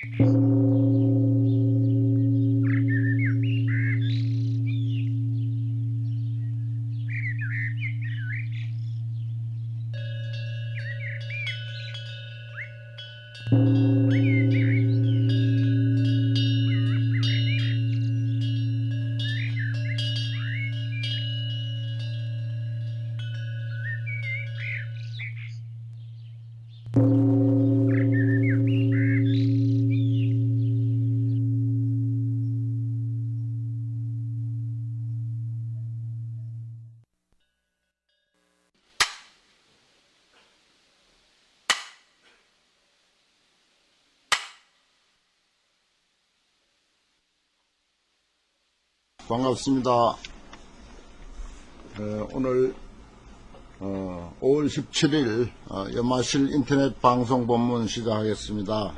반갑습니다. 오늘 5월 17일 연마실 인터넷 방송 본문 시작하겠습니다.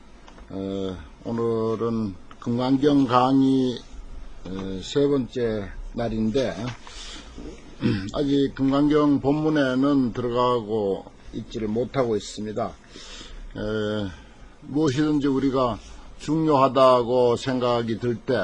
오늘은 금강경 강의 세 번째 날인데 아직 금강경 본문에는 들어가고 있지를 못하고 있습니다. 무엇이든지 우리가 중요하다고 생각이 들 때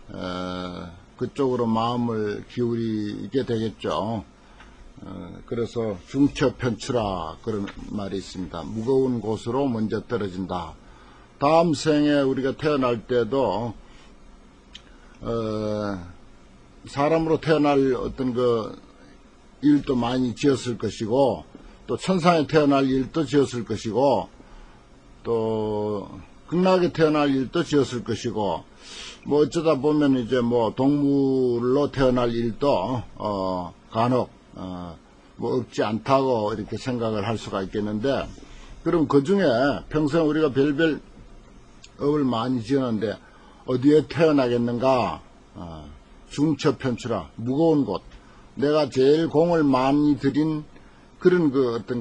그쪽으로 마음을 기울이게 되겠죠. 그래서 중처편추라 그런 말이 있습니다. 무거운 곳으로 먼저 떨어진다. 다음 생에 우리가 태어날 때도 사람으로 태어날 어떤 일도 많이 지었을 것이고, 또 천상에 태어날 일도 지었을 것이고, 또 극락에 태어날 일도 지었을 것이고, 뭐 어쩌다 보면 이제 뭐 동물로 태어날 일도 간혹 뭐 없지 않다고 이렇게 생각을 할 수가 있겠는데, 그럼 그 중에 평생 우리가 별별 업을 많이 지었는데 어디에 태어나겠는가? 중처편추라, 무거운 곳, 내가 제일 공을 많이 들인 그런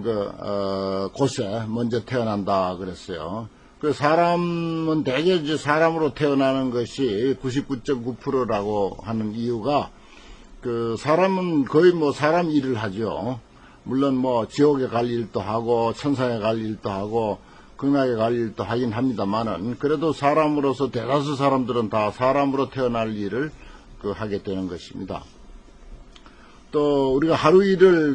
곳에 먼저 태어난다 그랬어요. 그 사람은 대개 이제 사람으로 태어나는 것이 99.9%라고 하는 이유가, 사람은 거의 뭐 사람 일을 하죠. 물론 뭐 지옥에 갈 일도 하고 천상에 갈 일도 하고 극락에 갈 일도 하긴 합니다만은, 그래도 사람으로서 대다수 사람들은 다 사람으로 태어날 일을 하게 되는 것입니다. 또 우리가 하루 일을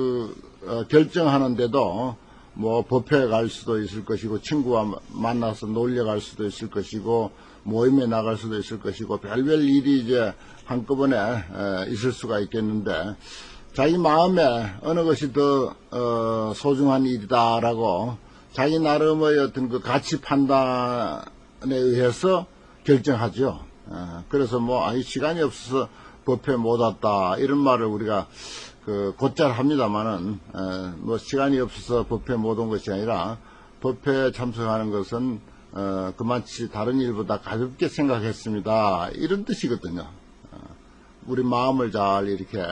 결정하는데도 뭐 법회에 갈 수도 있을 것이고, 친구와 만나서 놀려 갈 수도 있을 것이고, 모임에 나갈 수도 있을 것이고, 별별 일이 이제 한꺼번에 있을 수가 있겠는데, 자기 마음에 어느 것이 더 소중한 일이다라고 자기 나름의 어떤 가치 판단에 의해서 결정하죠. 그래서 뭐 시간이 없어서 법회 못 왔다 이런 말을 우리가 곧잘 합니다만은, 뭐 시간이 없어서 법회 못 온 것이 아니라, 법회에 참석하는 것은 그만치 다른 일보다 가볍게 생각했습니다 이런 뜻이거든요. 우리 마음을 잘 이렇게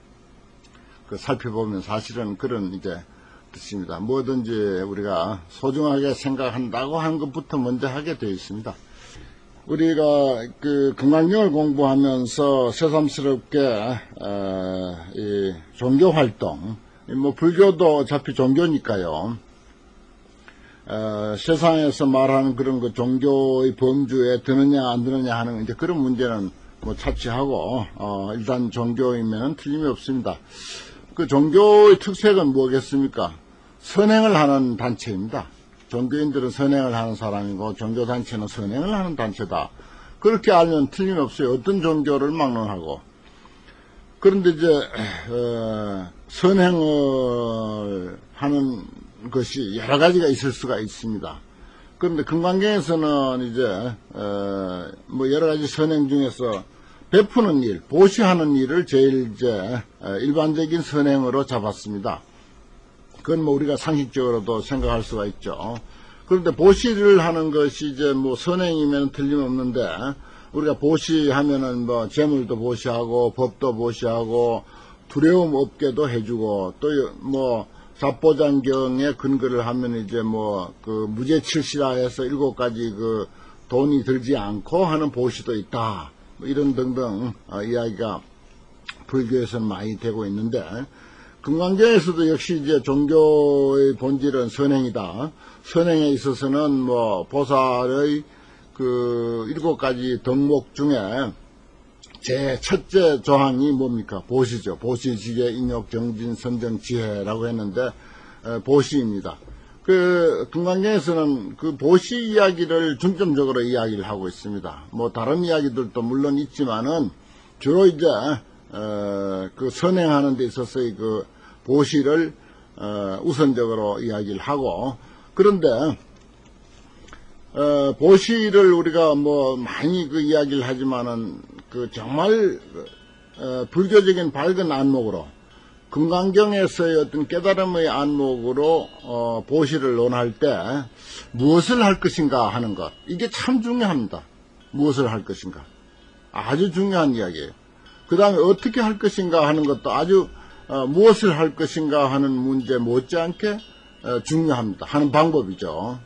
살펴보면 사실은 그런 이제 뜻입니다. 뭐든지 우리가 소중하게 생각한다고 하는 것부터 먼저 하게 되어 있습니다. 우리가 금강경을 공부하면서 새삼스럽게 이 종교 활동, 뭐 불교도 어차피 종교니까요. 세상에서 말하는 그런 종교의 범주에 드느냐 안 드느냐 하는 이제 그런 문제는 뭐 차치하고, 일단 종교이면은 틀림이 없습니다. 그 종교의 특색은 뭐겠습니까? 선행을 하는 단체입니다. 종교인들은 선행을 하는 사람이고, 종교단체는 선행을 하는 단체다. 그렇게 알면 틀림없어요. 어떤 종교를 막론하고. 그런데 이제 선행을 하는 것이 여러 가지가 있을 수가 있습니다. 그런데 금강경에서는 이제 뭐 여러 가지 선행 중에서 베푸는 일, 보시하는 일을 제일 이제 일반적인 선행으로 잡았습니다. 그건 뭐 우리가 상식적으로도 생각할 수가 있죠. 그런데 보시를 하는 것이 이제 뭐 선행이면 틀림없는데, 우리가 보시하면은 뭐 재물도 보시하고 법도 보시하고 두려움 없게도 해주고, 또 뭐 잡보장경에 근거를 하면 이제 뭐 무죄칠시라해서 7가지 돈이 들지 않고 하는 보시도 있다. 뭐 이런 등등 이야기가 불교에서는 많이 되고 있는데, 금강경에서도 역시 이제 종교의 본질은 선행이다. 선행에 있어서는 뭐 보살의 그 7가지 덕목 중에 제 첫째 조항이 뭡니까? 보시죠. 보시, 지계, 인욕, 정진, 선정, 지혜라고 했는데 보시입니다. 그 금강경에서는 그 보시 이야기를 중점적으로 이야기를 하고 있습니다. 뭐 다른 이야기들도 물론 있지만은 주로 이제 그 선행하는 데 있어서의 그 보시를 우선적으로 이야기를 하고, 그런데 보시를 우리가 뭐 많이 그 이야기를 하지만은 그 정말 불교적인 밝은 안목으로 금강경에서의 어떤 깨달음의 안목으로 보시를 논할 때 무엇을 할 것인가 하는 것, 이게 참 중요합니다. 무엇을 할 것인가 아주 중요한 이야기예요. 그 다음에 어떻게 할 것인가 하는 것도 아주 무엇을 할 것인가 하는 문제 못지않게 중요합니다. 하는 방법이죠.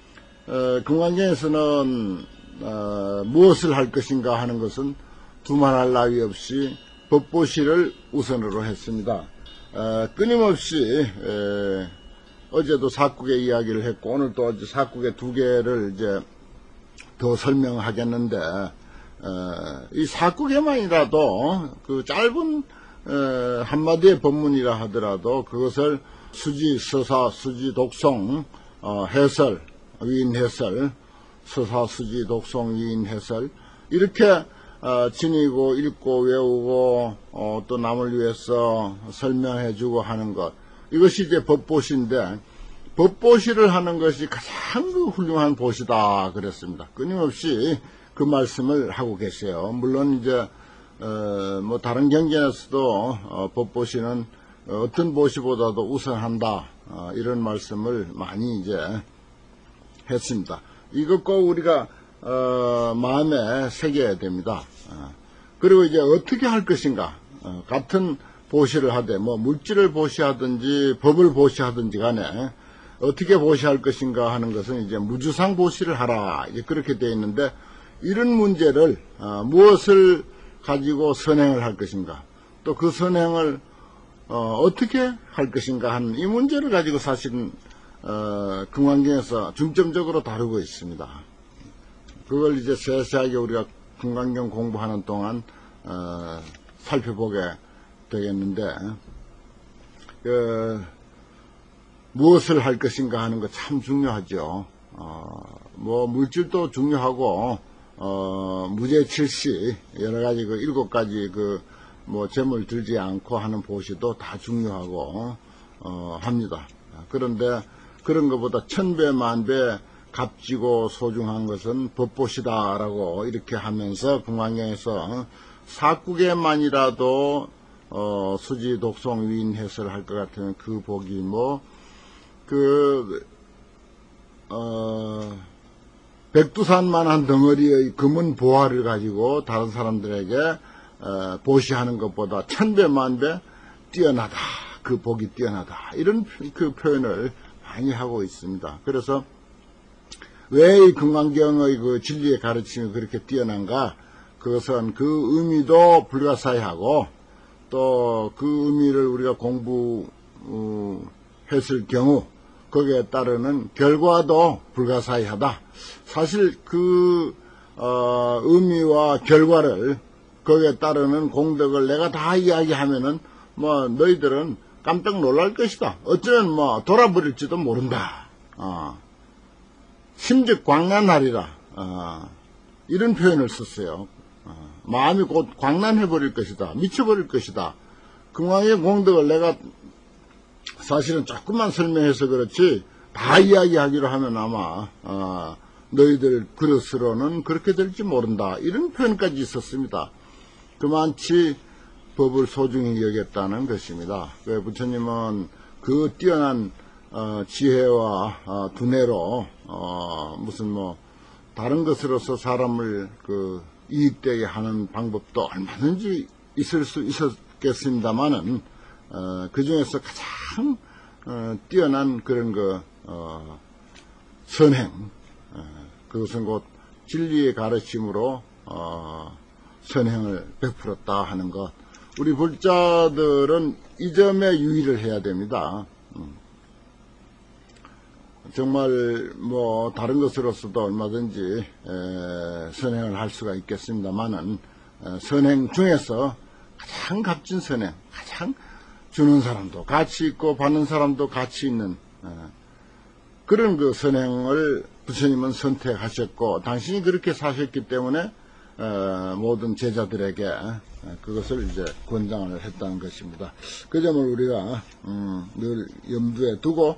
금강경에서는 무엇을 할 것인가 하는 것은 두말할 나위 없이 법보시를 우선으로 했습니다. 끊임없이 어제도 사국의 이야기를 했고 오늘 또 어제 사국의 2개를 이제 더 설명하겠는데, 이 사국에만이라도 그 짧은 한마디의 법문이라 하더라도 그것을 수지, 서사, 수지, 독송, 해설, 위인 해설, 서사, 수지, 독송, 위인 해설, 이렇게 지니고 읽고 외우고 또 남을 위해서 설명해주고 하는 것, 이것이 이제 법보시인데, 법보시를 하는 것이 가장 그 훌륭한 보시다 그랬습니다. 끊임없이 그 말씀을 하고 계세요. 물론 이제 뭐 다른 경전에서도 법보시는 어떤 보시보다도 우선한다, 이런 말씀을 많이 이제 했습니다. 이것 꼭 우리가 마음에 새겨야 됩니다. 그리고 이제 어떻게 할 것인가, 같은 보시를 하되 뭐 물질을 보시하든지 법을 보시하든지 간에 어떻게 보시할 것인가 하는 것은 이제 무주상 보시를 하라, 이제 그렇게 되어 있는데, 이런 문제를 무엇을 가지고 선행을 할 것인가, 또 그 선행을 어떻게 할 것인가 하는 이 문제를 가지고 사실은 금강경에서 중점적으로 다루고 있습니다. 그걸 이제 세세하게 우리가 금강경 공부하는 동안 살펴보게 되겠는데, 무엇을 할 것인가 하는 거 참 중요하죠. 뭐 물질도 중요하고 무죄칠시 여러가지 그 7가지 그 뭐 재물 들지 않고 하는 보시도 다 중요하고 합니다. 그런데 그런 것보다 1000배 만배 값지고 소중한 것은 법보시다라고 이렇게 하면서 금강경에서 사국에만이라도 수지, 독송, 위인 해설을 할 것 같으면 그 복이 뭐 백두산만한 덩어리의 금은 보화를 가지고 다른 사람들에게 보시하는 것보다 1000배 만배 뛰어나다, 그 복이 뛰어나다, 이런 그 표현을 많이 하고 있습니다. 그래서 왜 이 금강경의 그 진리의 가르침이 그렇게 뛰어난가, 그것은 그 의미도 불가사의하고 또 그 의미를 우리가 공부했을 경우 거기에 따르는 결과도 불가사의하다. 사실 그 의미와 결과를, 거기에 따르는 공덕을 내가 다 이야기하면은 뭐 너희들은 깜짝 놀랄 것이다. 어쩌면 뭐 돌아버릴지도 모른다. 심즉 광란하리라. 이런 표현을 썼어요. 마음이 곧 광란해버릴 것이다. 미쳐버릴 것이다. 금강의 공덕을 내가 사실은 조금만 설명해서 그렇지 다 이야기하기로 하면 아마 너희들 그릇으로는 그렇게 될지 모른다, 이런 표현까지 있었습니다. 그만치 법을 소중히 여겼다는 것입니다. 부처님은 그 뛰어난 지혜와 두뇌로 무슨 뭐 다른 것으로서 사람을 그 이익되게 하는 방법도 얼마든지 있을 수 있었겠습니다만은 그 중에서 가장 뛰어난 그런 선행, 그것은 곧 진리의 가르침으로 선행을 베풀었다 하는 것, 우리 불자들은 이 점에 유의를 해야 됩니다. 정말 뭐 다른 것으로서도 얼마든지 선행을 할 수가 있겠습니다만은 선행 중에서 가장 값진 선행, 가장 주는 사람도 가치 있고 받는 사람도 가치 있는 그런 그 선행을 부처님은 선택하셨고, 당신이 그렇게 사셨기 때문에 모든 제자들에게 그것을 이제 권장을 했다는 것입니다. 그 점을 우리가 늘 염두에 두고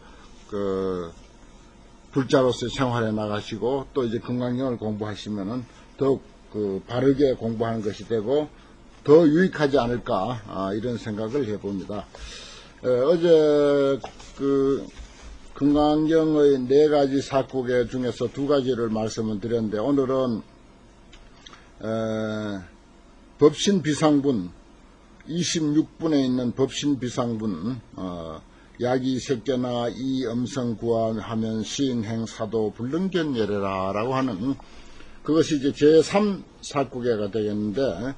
불자로서의 생활에 나가시고 또 이제 금강경을 공부하시면은 더욱 바르게 공부하는 것이 되고 더 유익하지 않을까 이런 생각을 해봅니다. 어제 금강경의 4가지 사국의 중에서 2가지를 말씀을 드렸는데, 오늘은 법신비상분 26분에 있는 법신비상분 야기 색견나 이 음성구하면 시인행 사도 불능견 예래라 라고 하는 그것이 이제 제3사국에가 되겠는데,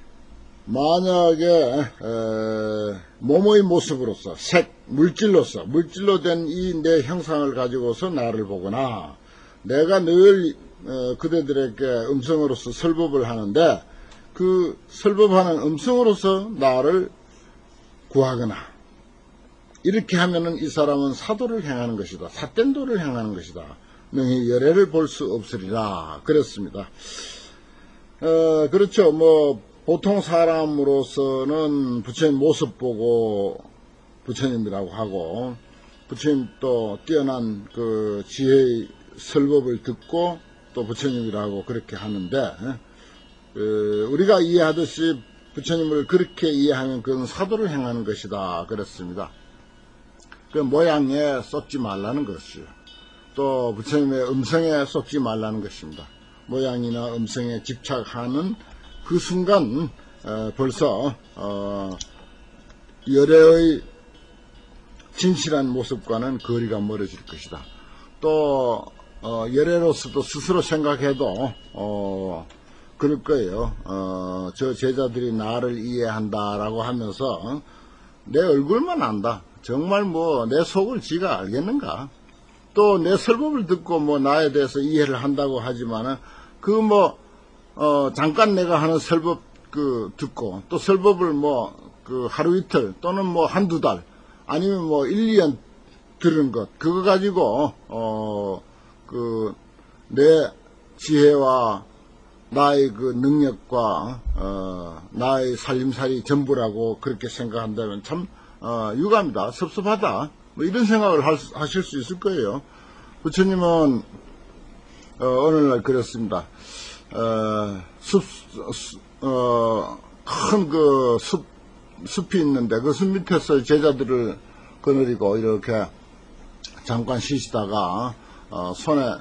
만약에 몸의 모습으로서 물질로 된 이 내 형상을 가지고서 나를 보거나, 내가 늘 그대들에게 음성으로서 설법을 하는데 그 설법하는 음성으로서 나를 구하거나, 이렇게 하면은 이 사람은 사도를 행하는 것이다, 사된도를 행하는 것이다, 능히 열애를 볼 수 없으리라 그랬습니다. 그렇죠. 뭐 보통 사람으로서는 부처님 모습 보고 부처님이라고 하고, 부처님 또 뛰어난 그 지혜의 설법을 듣고 또 부처님이라고 그렇게 하는데, 우리가 이해하듯이 부처님을 그렇게 이해하면 그건 사도를 행하는 것이다 그랬습니다. 그 모양에 쏟지 말라는 것이요, 또 부처님의 음성에 쏟지 말라는 것입니다. 모양이나 음성에 집착하는 그 순간 벌써 열애의 진실한 모습과는 거리가 멀어질 것이다. 또 열애로서도 스스로 생각해도 그럴 거예요. 저 제자들이 나를 이해한다라고 하면서 내 얼굴만 안다, 정말 뭐 내 속을 지가 알겠는가? 또 내 설법을 듣고 뭐 나에 대해서 이해를 한다고 하지만은 잠깐 내가 하는 설법 듣고 또 설법을 하루 이틀 또는 뭐 한두 달 아니면 뭐 1, 2년 들은 것, 그거 가지고 내 지혜와 나의 그 능력과 나의 살림살이 전부라고 그렇게 생각한다면 참 유감이다, 섭섭하다, 뭐 이런 생각을 하실 수 있을 거예요. 부처님은 오늘날 그랬습니다. 큰 숲이 있는데 그 숲 밑에서 제자들을 거느리고 이렇게 잠깐 쉬시다가 손에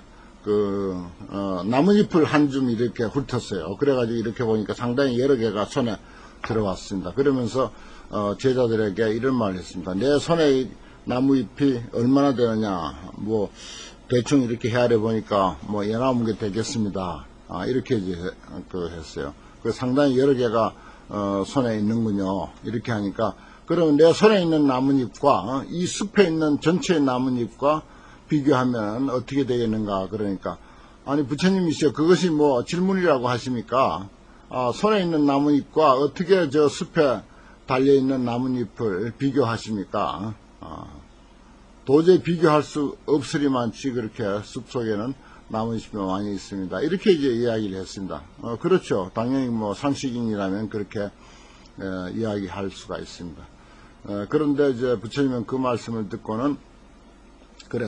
나뭇잎을 한 줌 이렇게 훑었어요. 그래가지고 이렇게 보니까 상당히 여러 개가 손에 들어왔습니다. 그러면서 제자들에게 이런 말을 했습니다. 내 손에 나무잎이 얼마나 되느냐, 뭐 대충 이렇게 헤아려 보니까 뭐 11개 되겠습니다. 이렇게 이제 했어요. 상당히 여러 개가 손에 있는군요. 이렇게 하니까, 그러면 내 손에 있는 나뭇잎과 이 숲에 있는 전체의 나뭇잎과 비교하면 어떻게 되겠는가? 그러니까, 아니 부처님이시여, 그것이 뭐 질문이라고 하십니까? 손에 있는 나뭇잎과 어떻게 저 숲에 달려있는 나뭇잎을 비교하십니까? 도저히 비교할 수 없으리만치 그렇게 숲속에는 나뭇잎이 많이 있습니다. 이렇게 이제 이야기를 했습니다. 그렇죠. 당연히 뭐 상식인이라면 그렇게 이야기할 수가 있습니다. 그런데 이제 부처님은 그 말씀을 듣고는, 그래,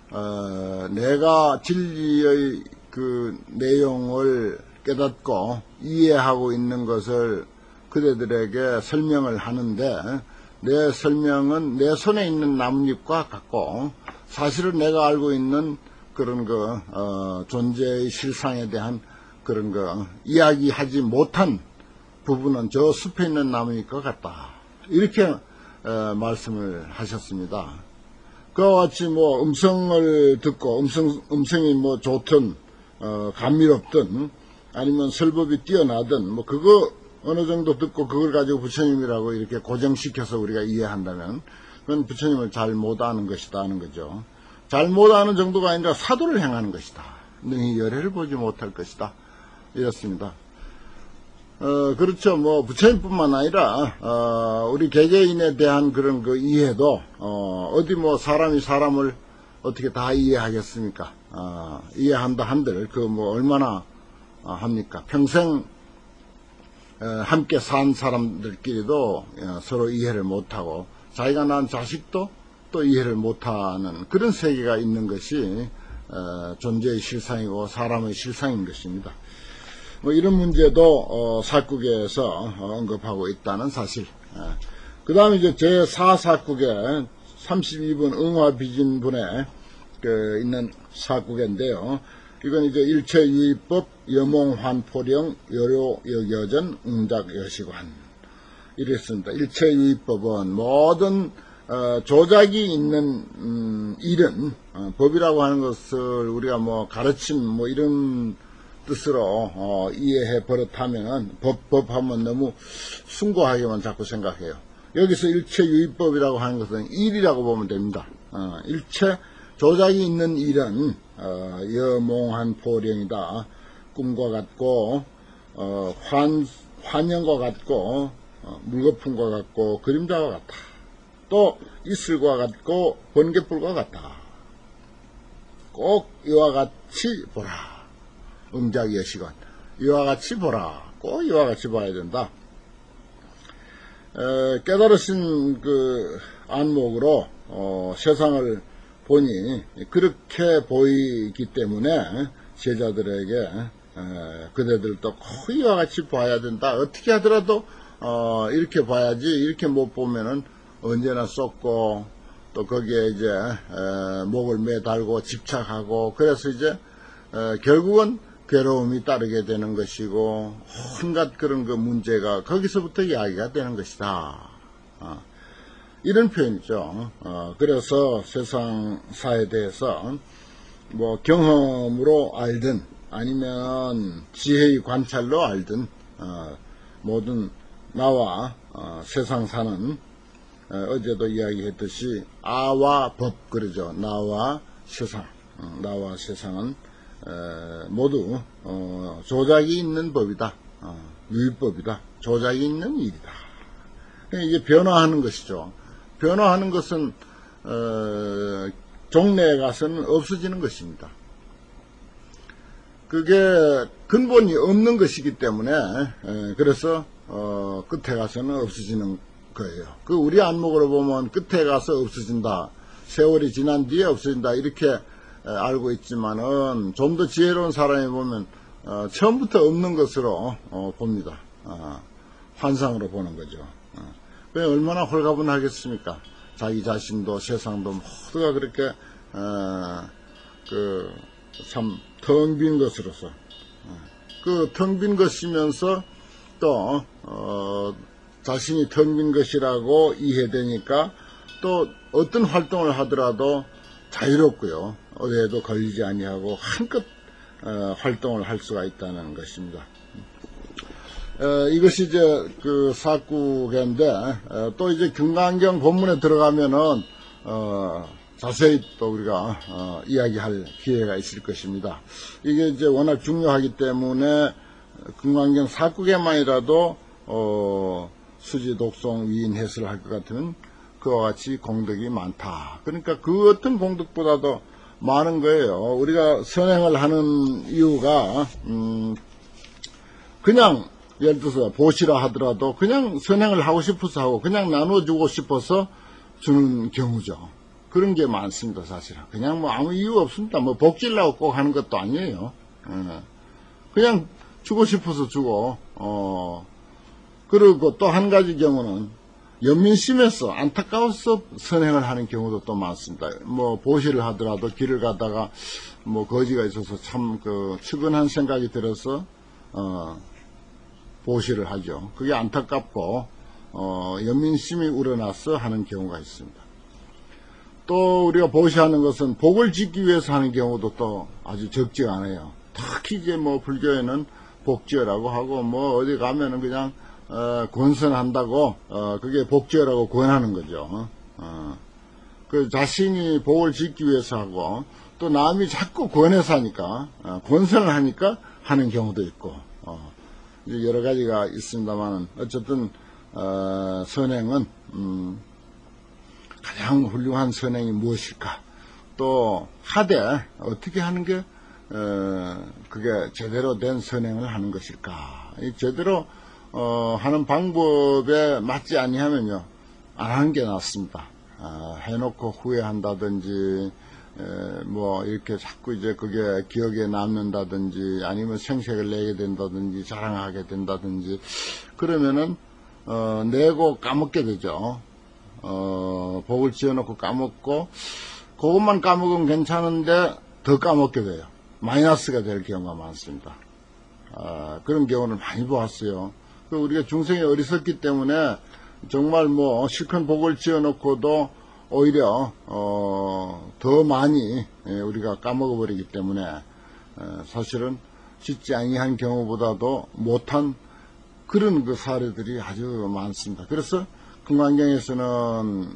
내가 진리의 그 내용을 깨닫고 이해하고 있는 것을 그대들에게 설명을 하는데, 내 설명은 내 손에 있는 나뭇잎과 같고, 사실은 내가 알고 있는 그런 존재의 실상에 대한 그런 이야기하지 못한 부분은 저 숲에 있는 나뭇잎과 같다, 이렇게 말씀을 하셨습니다. 그와 같이 뭐 음성을 듣고 음성이 뭐 좋든 감미롭든 아니면 설법이 뛰어나든 뭐 그거 어느 정도 듣고 그걸 가지고 부처님이라고 이렇게 고정시켜서 우리가 이해한다면 그건 부처님을 잘 못 아는 것이다 하는 거죠. 잘 못 아는 정도가 아니라 사도를 행하는 것이다. 능히 열애를 보지 못할 것이다. 이렇습니다. 그렇죠. 뭐, 부처님뿐만 아니라, 우리 개개인에 대한 그런 그 이해도, 어디 뭐 사람이 사람을 어떻게 다 이해하겠습니까? 이해한다 한들, 그 뭐 얼마나 합니까? 평생, 함께 산 사람들끼리도 서로 이해를 못하고, 자기가 낳은 자식도 또 이해를 못하는 그런 세계가 있는 것이, 존재의 실상이고 사람의 실상인 것입니다. 뭐 이런 문제도 사국에서 언급하고 있다는 사실. 그 다음에 이제 제4사국에 32번 응화비진분에 있는 사국인데요. 이건 이제 일체유의법, 여몽환포령, 여료여여전, 응작여시관 이랬습니다. 일체유의법은 모든 조작이 있는 일은 법이라고 하는 것을 우리가 뭐 가르침 뭐 이런 뜻으로 이해해 버릇하면 법하면 너무 숭고하게만 자꾸 생각해요. 여기서 일체유의법이라고 하는 것은 일이라고 보면 됩니다. 일체 조작이 있는 일은 여몽한 포령이다. 꿈과 같고 환영과 같고 물거품과 같고 그림자와 같다. 또 이슬과 같고 번개불과 같다. 꼭 이와 같이 보라. 응작여시관 이와 같이 보라. 꼭 이와 같이 봐야 된다. 깨달으신 그 안목으로 세상을 보니 그렇게 보이기 때문에 제자들에게 그대들도 꼭 이와 같이 봐야 된다. 어떻게 하더라도 이렇게 봐야지. 이렇게 못 보면은 언제나 쏟고 또 거기에 이제 목을 매달고 집착하고 그래서 이제 결국은 괴로움이 따르게 되는 것이고 온갖 그런 그 문제가 거기서부터 이야기가 되는 것이다. 이런 표현이죠. 그래서 세상사에 대해서 뭐 경험으로 알든 아니면 지혜의 관찰로 알든 모든 나와 세상사는 어제도 이야기했듯이 아와 법 그러죠. 나와 세상, 나와 세상은 모두 조작이 있는 법이다. 유의법이다. 조작이 있는 일이다. 이게 변화하는 것이죠. 변화하는 것은 종래에 가서는 없어지는 것입니다. 그게 근본이 없는 것이기 때문에 그래서 끝에 가서는 없어지는 거예요. 그 우리 안목으로 보면 끝에 가서 없어진다. 세월이 지난 뒤에 없어진다. 이렇게 알고 있지만은 좀 더 지혜로운 사람이 보면 처음부터 없는 것으로 봅니다. 환상으로 보는 거죠. 왜 얼마나 홀가분하겠습니까? 자기 자신도 세상도 모두가 그렇게 참 텅 빈 것으로서 그 텅 빈 것이면서 또 자신이 텅 빈 것이라고 이해되니까 또 어떤 활동을 하더라도 자유롭고요. 어디에도 걸리지 아니하고 한껏 활동을 할 수가 있다는 것입니다. 이것이 이제 그 사구계인데 또 이제 금강경 본문에 들어가면은 자세히 또 우리가 이야기할 기회가 있을 것입니다. 이게 이제 워낙 중요하기 때문에 금강경 사구계만이라도 수지 독송 위인 해설을 할 것 같으면 그와 같이 공덕이 많다. 그러니까 그 어떤 공덕보다도 많은 거예요. 우리가 선행을 하는 이유가 그냥 예를 들어서 보시라 하더라도 그냥 선행을 하고 싶어서 하고 그냥 나눠주고 싶어서 주는 경우죠. 그런 게 많습니다. 사실은 그냥 뭐 아무 이유 없습니다. 뭐 복질라고 꼭 하는 것도 아니에요. 그냥 주고 싶어서 주고 그리고 또 한 가지 경우는 연민심에서 안타까워서 선행을 하는 경우도 또 많습니다. 뭐 보시를 하더라도 길을 가다가 뭐 거지가 있어서 참 그 측은한 생각이 들어서 보시를 하죠. 그게 안타깝고 연민심이 우러나서 하는 경우가 있습니다. 또 우리가 보시하는 것은 복을 짓기 위해서 하는 경우도 또 아주 적지가 않아요. 특히 이제 뭐 불교에는 복지어라고 하고 뭐 어디 가면은 그냥 권선한다고 그게 복죄라고 권하는 거죠. 그 자신이 복을 짓기 위해서 하고 또 남이 자꾸 권해서 하니까 권선을 하니까 하는 경우도 있고 이제 여러 가지가 있습니다만 어쨌든 선행은 가장 훌륭한 선행이 무엇일까? 또 하되 어떻게 하는 게 그게 제대로 된 선행을 하는 것일까? 제대로 하는 방법에 맞지 아니하면요 안 하는 게 낫습니다. 해놓고 후회한다든지 뭐 이렇게 자꾸 이제 그게 기억에 남는다든지 아니면 생색을 내게 된다든지 자랑하게 된다든지 그러면은 내고 까먹게 되죠. 복을 지어놓고 까먹고 그것만 까먹으면 괜찮은데 더 까먹게 돼요. 마이너스가 될 경우가 많습니다. 그런 경우를 많이 보았어요. 우리가 중생이 어리석기 때문에 정말 뭐 실컷 복을 지어놓고도 오히려 더 많이 우리가 까먹어버리기 때문에 사실은 짓지 아니한 경우보다도 못한 그런 그 사례들이 아주 많습니다. 그래서 금강경에서는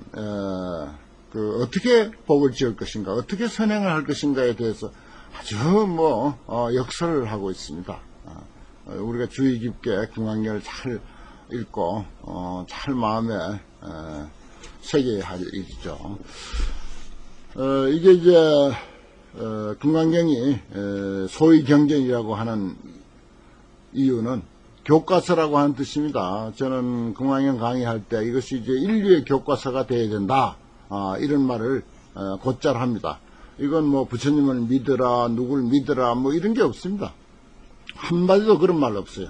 어떻게 복을 지을 것인가, 어떻게 선행을 할 것인가에 대해서 아주 뭐 역설을 하고 있습니다. 우리가 주의 깊게 금강경을 잘 읽고 잘 마음에 새겨야 할 일이죠. 이게 이제 금강경이 소위 경전이라고 하는 이유는 교과서라고 하는 뜻입니다. 저는 금강경 강의할 때 이것이 이제 인류의 교과서가 되어야 된다. 이런 말을 곧잘 합니다. 이건 뭐 부처님을 믿으라, 누굴 믿으라, 뭐 이런 게 없습니다. 한마디도 그런 말 없어요.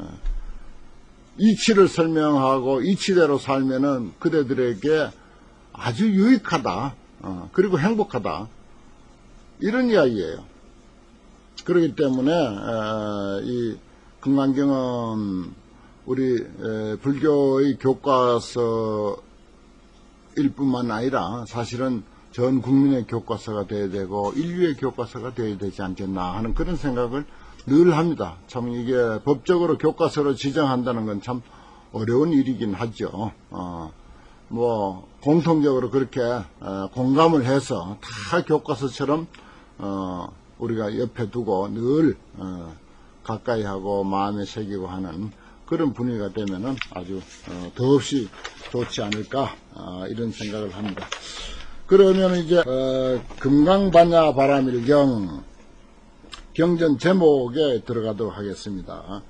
이치를 설명하고 이치대로 살면은 그대들에게 아주 유익하다, 그리고 행복하다. 이런 이야기예요. 그렇기 때문에, 이 금강경은 우리 불교의 교과서일 뿐만 아니라 사실은 전 국민의 교과서가 되어야 되고 인류의 교과서가 되어야 되지 않겠나 하는 그런 생각을 늘 합니다. 참 이게 법적으로 교과서로 지정한다는 건 참 어려운 일이긴 하죠. 뭐 공통적으로 그렇게 공감을 해서 다 교과서처럼 우리가 옆에 두고 늘 가까이 하고 마음에 새기고 하는 그런 분위기가 되면은 아주 더없이 좋지 않을까 이런 생각을 합니다. 그러면 이제 금강반야 바라밀경 경전 제목에 들어가도록 하겠습니다.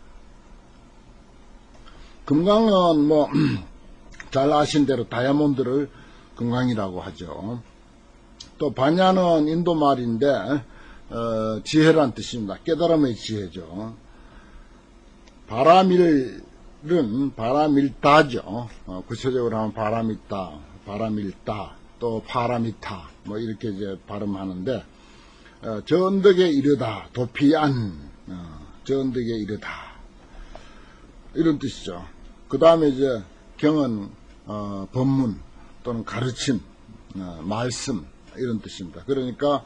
금강은 뭐 잘 아신 대로 다이아몬드를 금강이라고 하죠. 또 반야는 인도 말인데 지혜란 뜻입니다. 깨달음의 지혜죠. 바라밀은 바라밀다죠. 구체적으로 하면 바라밀다, 바라밀다, 또 파라미타 뭐 이렇게 이제 발음하는데 저 언덕에 이르다, 도피안, 저 언덕에 이르다 이런 뜻이죠. 그 다음에 이제 경은 법문 또는 가르침, 말씀 이런 뜻입니다. 그러니까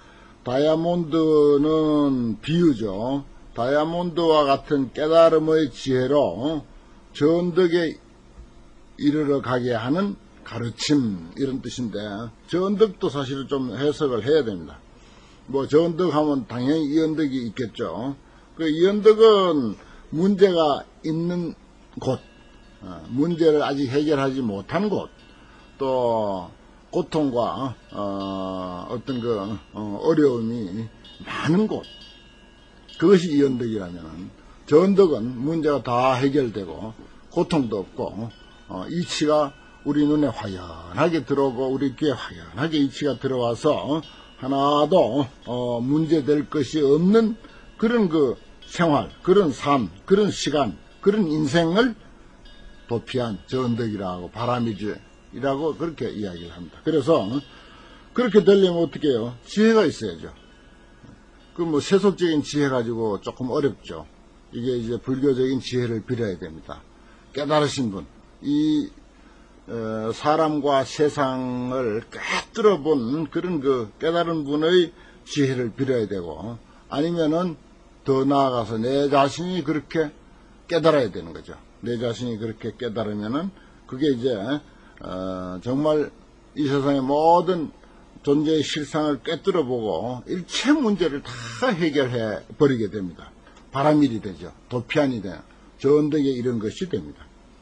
다이아몬드는 비유죠. 다이아몬드와 같은 깨달음의 지혜로 저 언덕에 이르러 가게 하는 가르침 이런 뜻인데 저 언덕도 사실은 좀 해석을 해야 됩니다. 뭐 저 언덕 하면 당연히 이 언덕이 있겠죠. 이 언덕은 문제가 있는 곳, 문제를 아직 해결하지 못한 곳, 또 고통과 어떤 그 어려움이 많은 곳, 그것이 이 언덕이라면 저 언덕은 문제가 다 해결되고 고통도 없고 이치가 우리 눈에 화연하게 들어오고 우리 귀에 화연하게 이치가 들어와서 하나도 문제될 것이 없는 그런 그 생활, 그런 삶, 그런 시간, 그런 인생을 도피한 저 언덕이라고 바라밀이라고 그렇게 이야기를 합니다. 그래서 그렇게 되려면 어떻게 해요? 지혜가 있어야죠. 그 뭐 세속적인 지혜 가지고 조금 어렵죠. 이게 이제 불교적인 지혜를 빌어야 됩니다. 깨달으신 분, 이 사람과 세상을 꿰뚫어 본 그런 그 깨달은 분의 지혜를 빌어야 되고 아니면은 더 나아가서 내 자신이 그렇게 깨달아야 되는 거죠. 내 자신이 그렇게 깨달으면은 그게 이제 정말 이 세상의 모든 존재의 실상을 꿰뚫어보고 일체 문제를 다 해결해 버리게 됩니다. 바람일이 되죠. 도피안이 돼요. 저 언덕에 이런 것이 됩니다.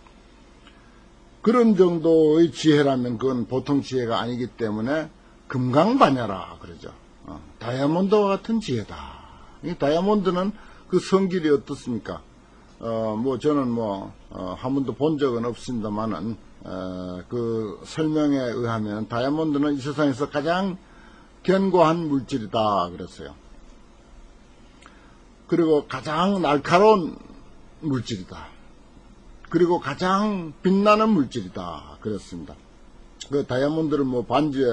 그런 정도의 지혜라면 그건 보통 지혜가 아니기 때문에 금강반야라 그러죠. 다이아몬드와 같은 지혜다. 이 다이아몬드는 그 성질이 어떻습니까? 뭐 저는 한 번도 본 적은 없습니다만은 그 설명에 의하면 다이아몬드는 이 세상에서 가장 견고한 물질이다 그랬어요. 그리고 가장 날카로운 물질이다. 그리고 가장 빛나는 물질이다 그랬습니다. 그 다이아몬드를 반지에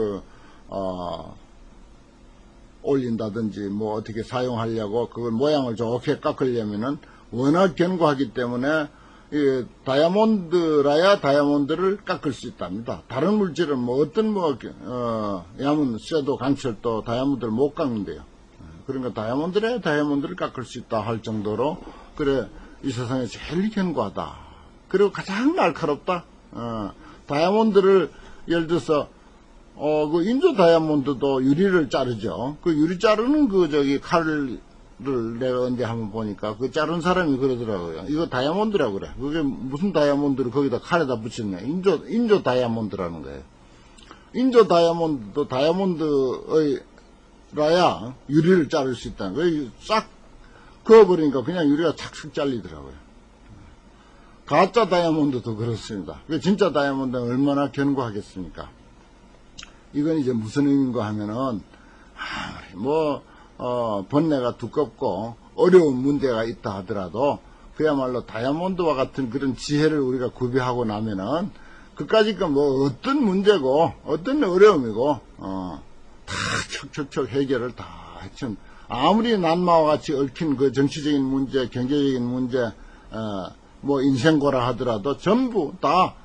올린다든지 어떻게 사용하려고 그걸 모양을 좋게 깎으려면은 워낙 견고하기 때문에 이 다이아몬드라야 다이아몬드를 깎을 수 있답니다. 다른 물질은 어떤 야문, 쇠도, 강철도 다이아몬드를 못 깎는데요. 그러니까 다이아몬드라야 다이아몬드를 깎을 수 있다 할 정도로 그래 이 세상에 제일 견고하다. 그리고 가장 날카롭다. 다이아몬드를 예를 들어서 그 인조 다이아몬드도 유리를 자르죠. 그 유리 자르는 칼을 내가 언제 한번 보니까 그 자른 사람이 그러더라고요. 이거 다이아몬드라고 그래. 그게 무슨 다이아몬드를 거기다 칼에다 붙였냐. 인조 다이아몬드라는 거예요. 인조 다이아몬드도 다이아몬드라야 유리를 자를 수 있다는 거예요. 싹 그어버리니까 그냥 유리가 착착 잘리더라고요. 가짜 다이아몬드도 그렇습니다. 진짜 다이아몬드는 얼마나 견고하겠습니까? 이건 이제 무슨 의미인가 하면은, 번뇌가 두껍고 어려운 문제가 있다 하더라도 그야말로 다이아몬드와 같은 그런 지혜를 우리가 구비하고 나면은 그까짓 건 어떤 문제고 어떤 어려움이고 다 척척척 해결을 다 했죠. 아무리 난마와 같이 얽힌 그 정치적인 문제, 경제적인 문제, 인생고라 하더라도 전부 다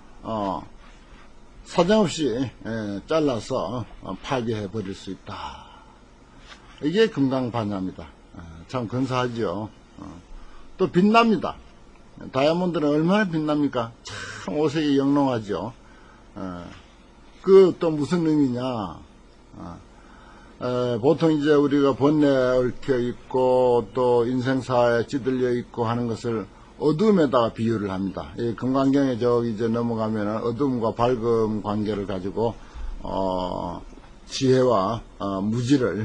사정없이 잘라서 파괴해 버릴 수 있다. 이게 금강반야입니다. 참 근사하죠. 또 빛납니다. 다이아몬드는 얼마나 빛납니까? 참 오색이 영롱하죠. 그 또 무슨 의미냐? 보통 이제 우리가 번뇌에 얽혀 있고 또 인생사에 찌들려 있고 하는 것을 어둠에다가 비유를 합니다. 이 금강경에 저기 이제 넘어가면은 어둠과 밝음 관계를 가지고 지혜와 무지를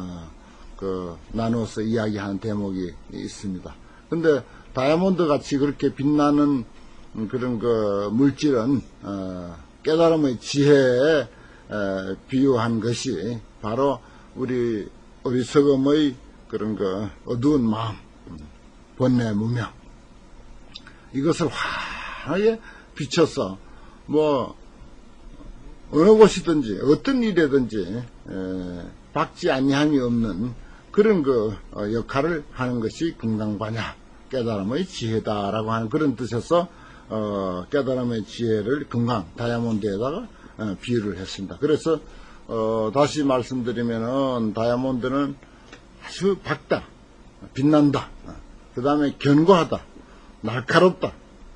나누어서 이야기하는 대목이 있습니다. 근데 다이아몬드 같이 그렇게 빛나는 그런 물질은 깨달음의 지혜에 비유한 것이 바로 우리 어리석음의 그런 어두운 마음, 번뇌 무명, 이것을 환하게 비춰서 어느 곳이든지 어떤 일이든지 박지 아니함이 없는 그런 역할을 하는 것이 금강반야, 깨달음의 지혜다라고 하는 그런 뜻에서 깨달음의 지혜를 금강, 다이아몬드에다가 비유를 했습니다. 그래서 다시 말씀드리면은 다이아몬드는 아주 밝다, 빛난다, 그 다음에 견고하다, 날카롭다.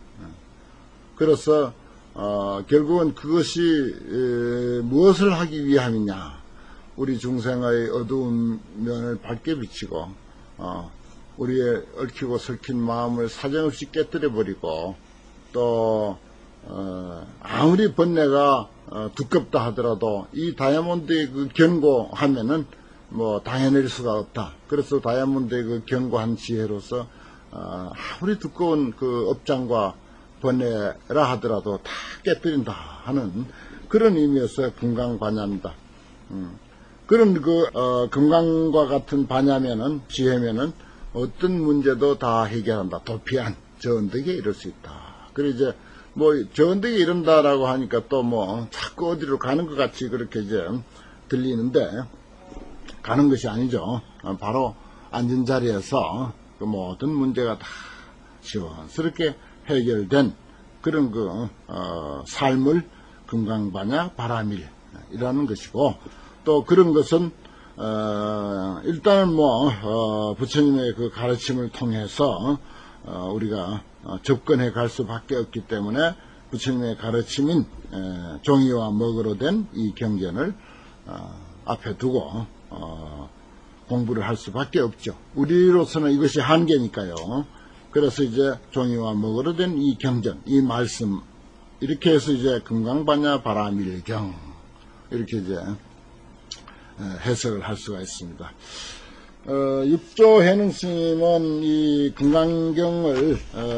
그래서 결국은 그것이 무엇을 하기 위함이냐, 우리 중생의 어두운 면을 밝게 비치고 우리의 얽히고 설킨 마음을 사정없이 깨뜨려 버리고 또 아무리 번뇌가 두껍다 하더라도 이 다이아몬드의 그 견고하면은 당해낼 수가 없다. 그래서 다이아몬드의 그 견고한 지혜로서 아무리 두꺼운 그 업장과 번뇌라 하더라도 다 깨뜨린다 하는 그런 의미에서 금강반야입니다. 그런 금강과 같은 반야면은, 지혜면은 어떤 문제도 다 해결한다. 도피한 저 언덕에 이럴 수 있다. 그래 이제 저 언덕에 이른다라고 하니까 또 자꾸 어디로 가는 것 같이 그렇게 이제 들리는데 가는 것이 아니죠. 바로 앉은 자리에서 그 모든 문제가 다 시원스럽게 해결된 그런 삶을 금강반야 바라밀이라는 것이고, 또 그런 것은 일단은 부처님의 그 가르침을 통해서 우리가 접근해 갈 수밖에 없기 때문에 부처님의 가르침인 종이와 먹으로 된 이 경전을 앞에 두고 공부를 할 수밖에 없죠. 우리로서는 이것이 한계니까요. 그래서 이제 종이와 먹으로 된 이 경전, 이 말씀, 이렇게 해서 이제 금강반야 바라밀경, 이렇게 이제 해석을 할 수가 있습니다. 육조 해능스님은 이 금강경을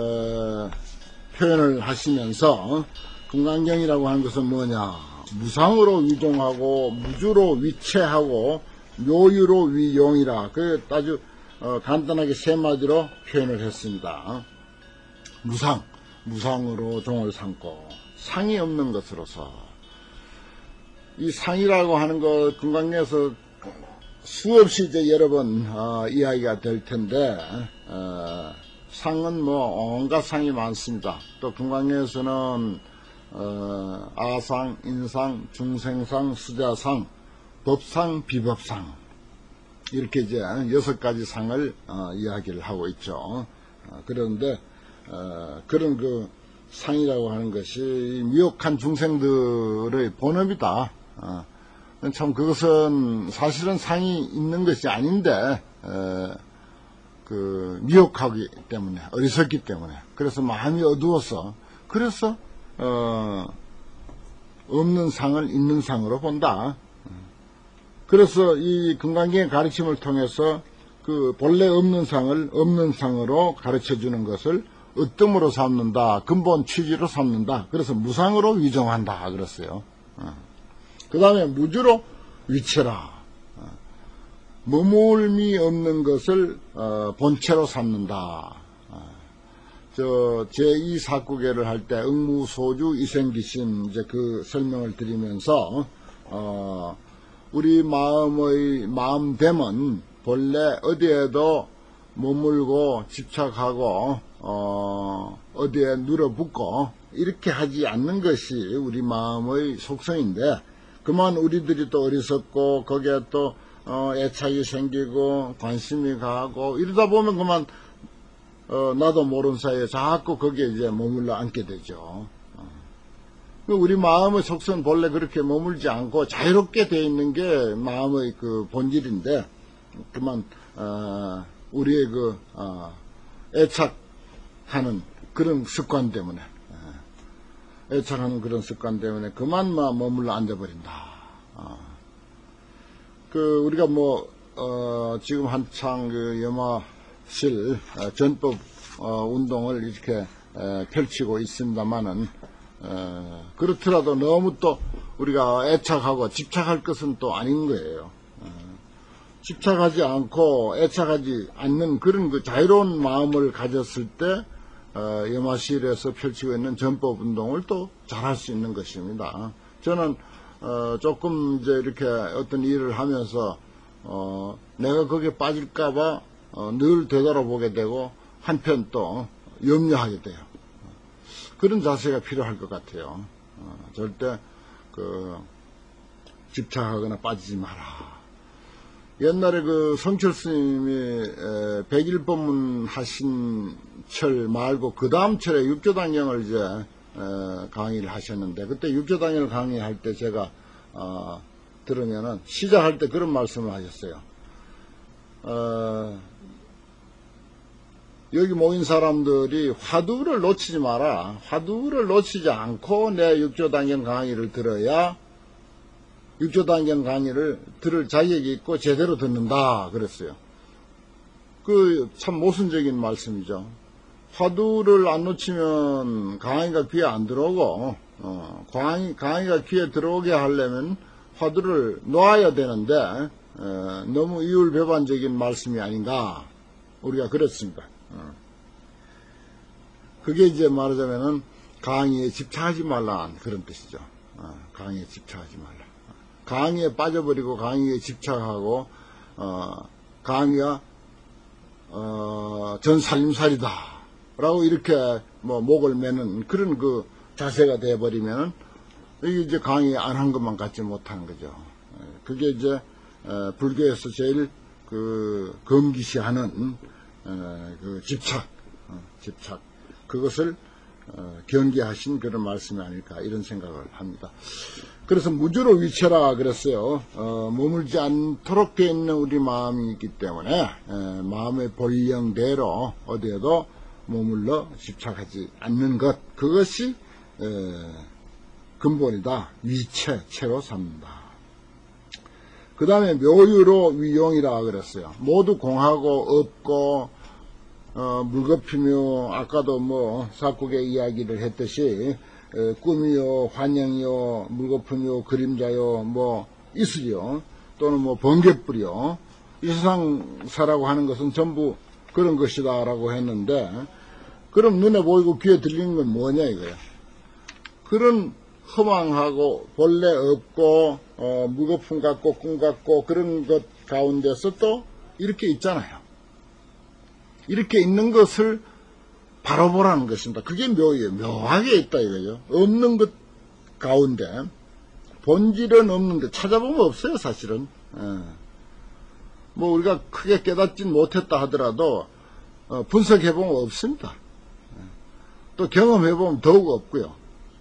표현을 하시면서 금강경이라고 하는 것은 뭐냐, 무상으로 위종하고 무주로 위체하고 묘유로 위용이라, 그 아주 간단하게 세 마디로 표현을 했습니다. 무상으로 종을 삼고 상이 없는 것으로서, 이 상이라고 하는 것 금강경에서 수없이 이제 여러 번 이야기가 될 텐데, 상은 뭐 온갖 상이 많습니다. 또 금강경에서는 아상, 인상, 중생상, 수자상, 법상, 비법상, 이렇게 이제 6가지 상을 이야기를 하고 있죠. 그런데 그런 그 상이라고 하는 것이 미혹한 중생들의 본업이다. 참 그것은 사실은 상이 있는 것이 아닌데 그 미혹하기 때문에, 어리석기 때문에, 그래서 마음이 어두워서, 그래서 없는 상을 있는 상으로 본다. 그래서 이 금강경의 가르침을 통해서 그 본래 없는 상을 없는 상으로 가르쳐주는 것을 으뜸으로 삼는다, 근본 취지로 삼는다. 그래서 무상으로 위정한다 그랬어요. 그 다음에 무주로 위체라, 머물미 없는 것을 본체로 삼는다. 제2사구계를 할 때 응무소주 이생기심 이제 그 설명을 드리면서 우리 마음됨은 본래 어디에도 머물고 집착하고 어디에 눌어붙고 이렇게 하지 않는 것이 우리 마음의 속성인데, 그만 우리들이 또 어리석고 거기에 또 애착이 생기고 관심이 가고 이러다 보면 그만 나도 모르는 사이에 자꾸 거기에 이제 머물러 앉게 되죠. 우리 마음의 속성은 본래 그렇게 머물지 않고 자유롭게 되어 있는 게 마음의 그 본질인데, 그만 우리의 그 애착하는 그런 습관 때문에, 그만 머물러 앉아버린다. 우리가 지금 한창 그 염화실 전법 운동을 이렇게 펼치고 있습니다만은, 그렇더라도 너무 또 우리가 애착하고 집착할 것은 또 아닌 거예요. 집착하지 않고 애착하지 않는 그런 그 자유로운 마음을 가졌을 때 염화실에서 펼치고 있는 전법 운동을 또 잘할 수 있는 것입니다. 저는 조금 이제 이렇게 어떤 일을 하면서 내가 거기에 빠질까봐 늘 되돌아보게 되고 한편 또 염려하게 돼요. 그런 자세가 필요할 것 같아요. 절대 집착하거나 빠지지 마라. 옛날에 그 성철 스님이 백일법문 하신 철 말고 그 다음 철에 육조단경을 이제 강의를 하셨는데, 그때 육조단경을 강의할 때 제가 들으면은 시작할 때 그런 말씀을 하셨어요. 여기 모인 사람들이 화두를 놓치지 마라. 화두를 놓치지 않고 내 육조단경 강의를 들어야 육조단경 강의를 들을 자격이 있고 제대로 듣는다 그랬어요. 그 참 모순적인 말씀이죠. 화두를 안 놓치면 강의가 귀에 안 들어오고, 강의가 귀에 들어오게 하려면 화두를 놓아야 되는데 너무 이율배반적인 말씀이 아닌가, 우리가 그랬습니다. 그게 이제 말하자면은 강의에 집착하지 말라는 그런 뜻이죠. 강의에 집착하지 말라. 강의에 빠져버리고 강의에 집착하고 강의가 전살림살이다 라고 이렇게 목을 매는 그런 그 자세가 되어버리면은 이게 이제 강의 안 한 것만 갖지 못하는 거죠. 그게 이제 불교에서 제일 그 금기시하는 그 집착, 집착. 그것을 경계하신 그런 말씀이 아닐까 이런 생각을 합니다. 그래서 무주로 위쳐라 그랬어요. 머물지 않도록 되어 있는 우리 마음이 있기 때문에 마음의 본령대로 어디에도 머물러 집착하지 않는 것, 그것이 근본이다. 위체, 체로 삼는다. 그 다음에 묘유로 위용이라 그랬어요. 모두 공하고 없고 물거피며, 아까도 뭐 사국의 이야기를 했듯이 꿈이요, 환영이요, 물거품이요, 그림자요, 뭐 이슬이요, 또는 뭐 번개불이요, 이 세상사라고 하는 것은 전부 그런 것이다 라고 했는데, 그럼 눈에 보이고 귀에 들리는 건 뭐냐 이거야. 그런 허망하고 본래 없고 물거품 같고 꿈 같고 그런 것 가운데서 또 이렇게 있잖아요. 이렇게 있는 것을 바로 보라는 것입니다. 그게 묘예요. 묘하게 있다 이거죠. 없는 것 가운데 본질은 없는데 찾아보면 없어요 사실은. 뭐 우리가 크게 깨닫진 못했다 하더라도 분석해보면 없습니다. 또 경험해보면 더욱 없고요.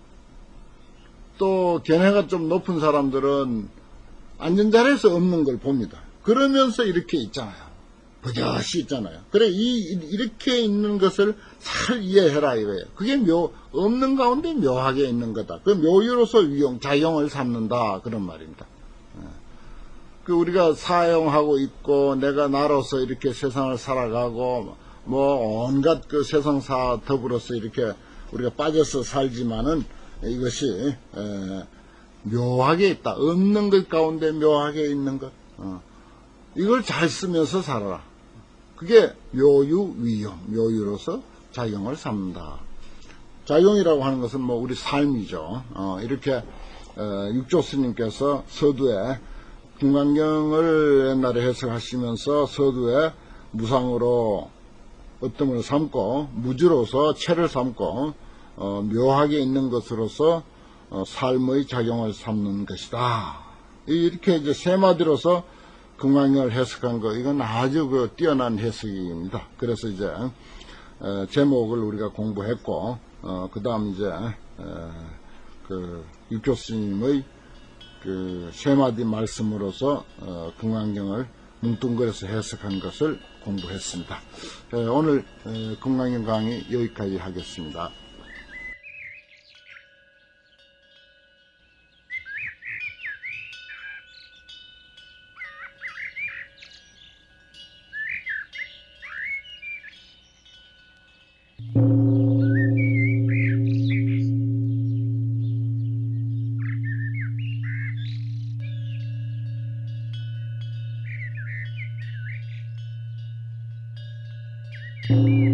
또 견해가 좀 높은 사람들은 안전자리에서 없는 걸 봅니다. 그러면서 이렇게 있잖아요. 버젓이 있잖아요. 그래 이렇게 있는 것을 잘 이해해라 이거예요. 그게 없는 가운데 묘하게 있는 거다. 그 묘유로서 위용, 자용을 삼는다 그런 말입니다. 그 우리가 사용하고 있고 내가 나로서 이렇게 세상을 살아가고 뭐 온갖 그 세상사 더불어서 이렇게 우리가 빠져서 살지만은 이것이 묘하게 있다. 없는 것 가운데 묘하게 있는 것. 이걸 잘 쓰면서 살아라. 그게 묘유 위용, 묘유로서 작용을 삼는다. 작용이라고 하는 것은 뭐 우리 삶이죠. 이렇게 육조 스님께서 서두에 금강경을 옛날에 해석하시면서 서두에 무상으로 어뜸을 삼고 무주로서 체를 삼고 묘하게 있는 것으로서 삶의 작용을 삼는 것이다. 이렇게 이제 세 마디로서 금강경을 해석한 거, 이건 아주 그 뛰어난 해석입니다. 그래서 이제 제목을 우리가 공부했고 그 다음 이제 그 육조 스님의 그 세 마디 말씀으로서 금강경을 뭉뚱그려서 해석한 것을 공부했습니다. 오늘 금강경 강의 여기까지 하겠습니다. you.